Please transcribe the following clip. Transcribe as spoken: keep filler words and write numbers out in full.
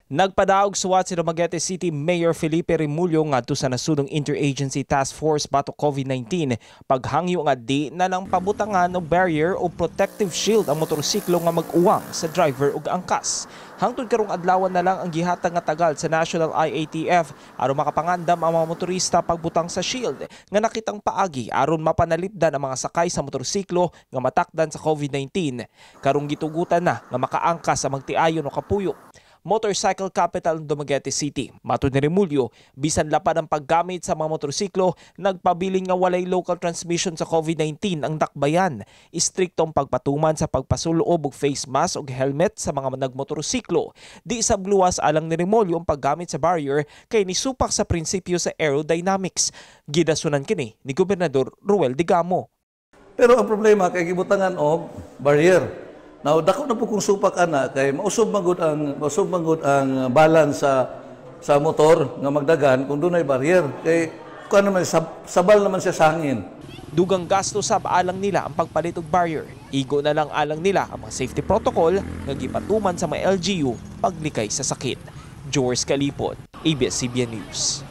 Nagpadaog suwat si Dumaguete City Mayor Felipe Remulyo ngadto sa nasudong Interagency Task Force batok COVID nineteen paghangyo nga di na lang pabutangan og barrier o protective shield ang motorsiklo nga mag-uwang sa driver ug angkas. Hangtod karong adlaw na lang ang gihatag nga tagal sa National I A T F aron makapangandam ang mga motorista pagbutang sa shield nga nakitang paagi aron mapanalipdan ang mga sakay sa motorsiklo nga matakdan sa COVID nineteen. Karong gitugutan na nga makaangkas sa magtiayon o kapuyo. Motorcycle Capital ng Dumaguete City. Matud ni Remulyo, bisan lapad ang paggamit sa mga motorsiklo, nagpabiling nga walay local transmission sa COVID nineteen ang dakbayan. Istriktong pagpatuman sa pagpasulob og face mask ug helmet sa mga nagmotorsiklo. Di sabluwas alang ni Remulyo ang paggamit sa barrier kay nisupak sa prinsipyo sa aerodynamics. Gidasunan kini ni Gobernador Ruel Digamo. Pero ang problema kay gibutangan og barrier. Now, dako na po kung supak ana kay mausob magud ang mausob magud ang balance sa sa motor nga magdagan kung dunay barrier kay kuno naman sab, sabal naman siya sa hangin. Dugang gasto sab alang nila ang pagpalit og barrier. Igo na lang alang nila ang mga safety protocol nga gipatuman sa mga L G U paglikay sa sakit. George Calipon, A B S C B N News.